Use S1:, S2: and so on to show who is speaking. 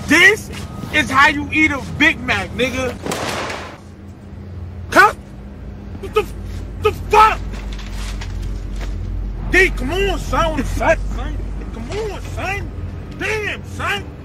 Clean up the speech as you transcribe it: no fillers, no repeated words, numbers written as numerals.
S1: This is how you eat a Big Mac, nigga. Huh? What the fuck? D, come on, son. Come on, son. Damn, son.